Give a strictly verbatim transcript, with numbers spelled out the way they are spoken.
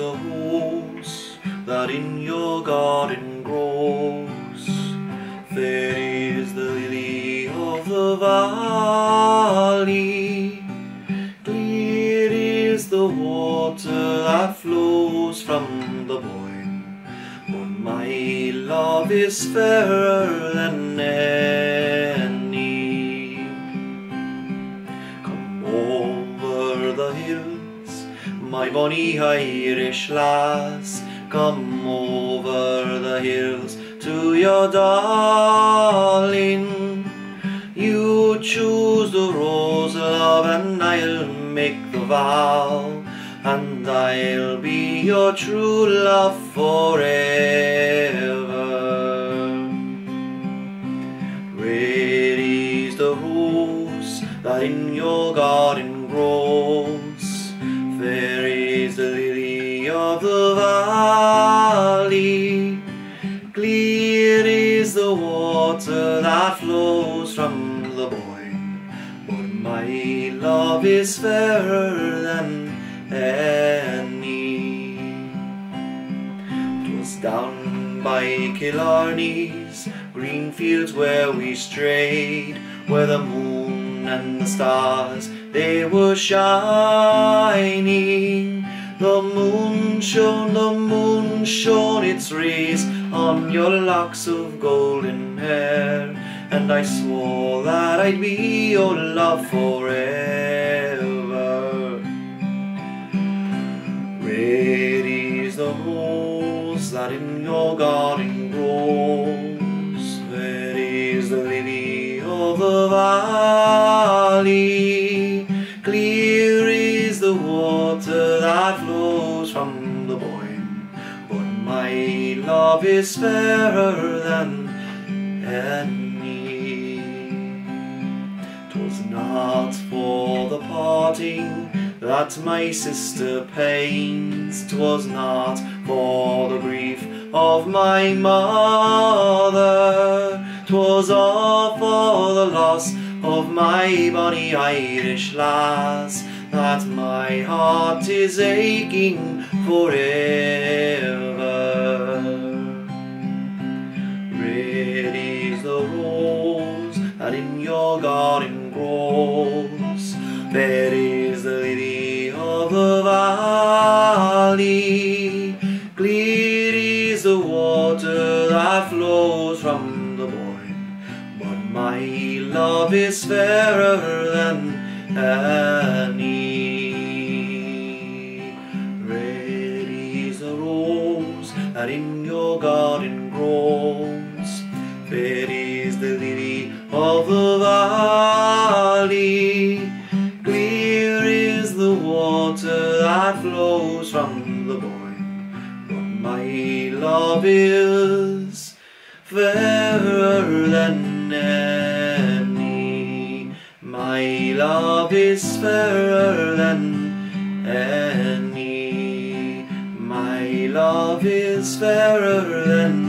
the rose that in your garden grows. Fair is the lily of the valley. Clear is the water that flows from the Boyne. But my love is fairer than any. Come over the hills, my bonny Irish lass. Come over the hills to your darling. You choose the rose, love, and I'll make the vow, and I'll be your true love forever. Red is the rose that in your garden grows. Fair is the lily of the valley. Clear is the water that flows from the Boyne. But my love is fairer than any. 'Twas down by Killarney's green fields where we strayed, where the moon and the stars, they were shining. The moon shone, the moon shone its rays on your locks of golden hair, and I swore that I'd be your love forever. Red is the rose that in your garden grows. Fair is the lily of the valley. Clear is the water that flows from the Boyne. But my love is fairer than any. 'Twas not for the parting that my sister pains. 'Twas not for the grief of my mother. 'Twas all for the loss of my bonny Irish lass that my heart is aching forever. Red is the rose that in your garden grows. Fair is the lily of the valley. Clear is the water that flows from the Boyne. But my love is fairer than any. Red is the rose that in your garden grows. Fair is the lily of the valley. Clear is the water that flows from the Boyne. But my love is fairer than any. My love is fairer than any. My love is fairer than